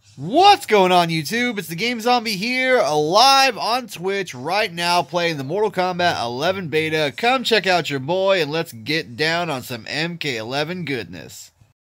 What's going on, YouTube? It's the Game Zombie here, alive on Twitch right now playing the Mortal Kombat 11 beta. Come check out your boy and let's get down on some MK11 goodness.